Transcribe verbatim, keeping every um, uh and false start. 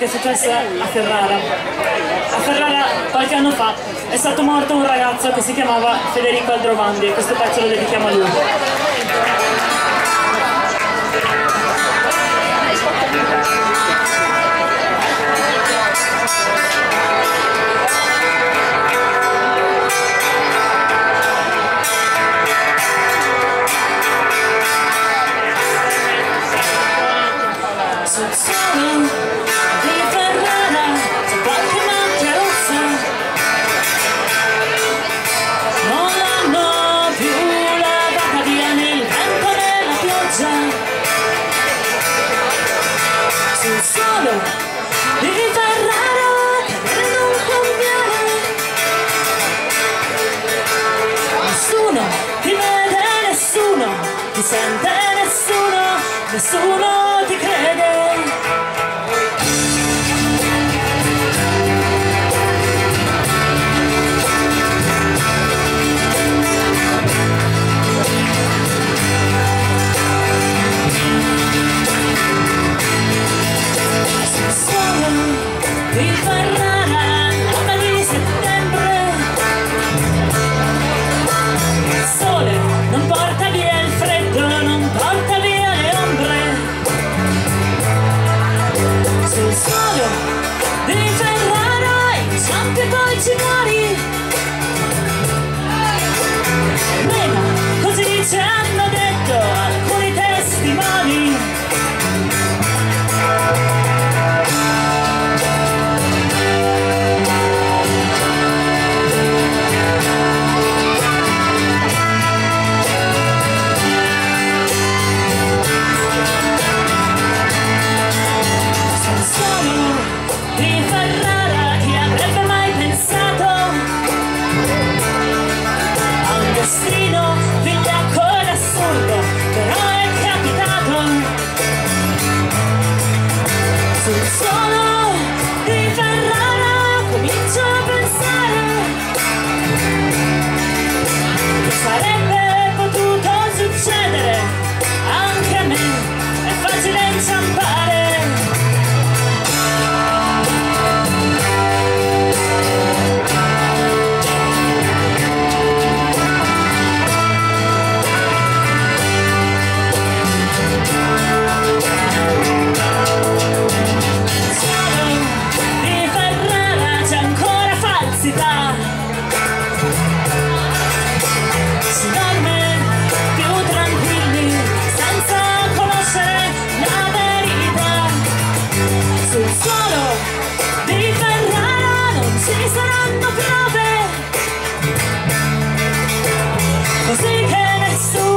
che è successo a Ferrara. A Ferrara qualche anno fa è stato morto un ragazzo che si chiamava Federico Aldrovandi e questo pezzo lo dedichiamo a lui. Sul suolo di Ferrara c'è qualche macchia rossa, non l'hanno più lavata via nel vento della pioggia. Sul suolo di Ferrara cadere non conviene, nessuno ti vede, nessuno ti sente, nessuno, nessuno ti crede. Di Ferrara, notte di settembre, il sole non porta via il freddo, non porta via le ombre. Sul suolo di Ferrara inciampi e poi ci muori. Almeno così ci hanno detto alcuni testimoni. Di Ferrara, chi avrebbe mai pensato a un destino vigliacco ed assurdo, però è capitato. Sul suolo di Ferrara comincio a pensare che sarebbe potuto succedere anche a me, è facile inciampare. Si dorme più tranquilli senza conoscere la verità. Sul suolo di Ferrara non ci saranno prove, così che nessuno